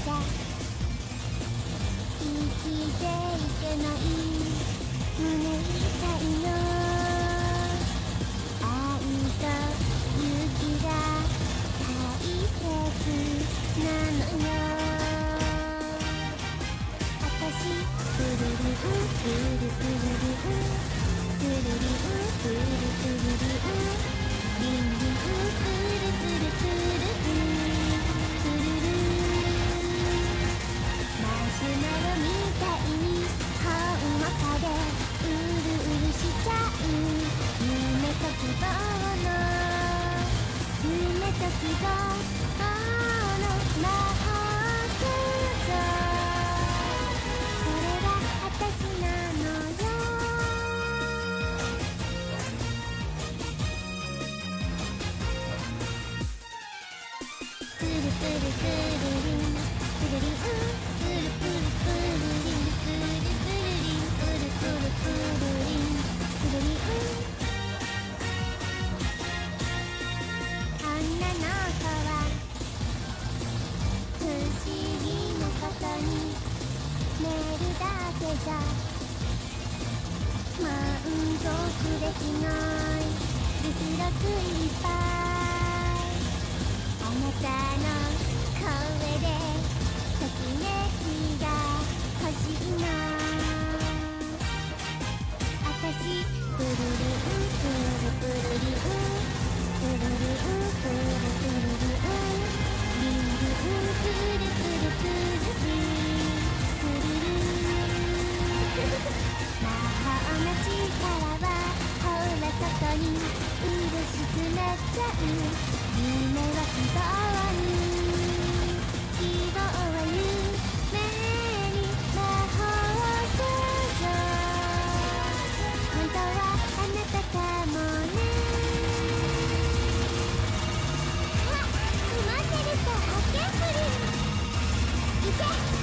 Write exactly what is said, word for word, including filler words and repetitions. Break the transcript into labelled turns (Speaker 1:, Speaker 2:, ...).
Speaker 1: じゃ生きていけない胸痛いの愛と勇気が大切なのよ私プルルンプルプルルンプルルンプルルンプルルンリンリンプルプルプルプルプルルンマシュマロみたいにほんわかでうるうるしちゃう夢と希望の夢と希望の魔法少女それが私なのよプルプルプルリンプルリンプルプルプルリンプルプルリンプルプルプルリンプルリン女の子は不思議なことに寝るだけじゃ満足できない実力いっぱいあなたの声でときめきが欲しいの私プルルンプルプルリンプルルンプルプルルンリンリンプルプルプルリンプルルン魔法の力はほら外に嬉しくなっちゃう夢は希望に希望は夢に魔法少女本当はあなたかもねあっ、曇ってると発見するいけ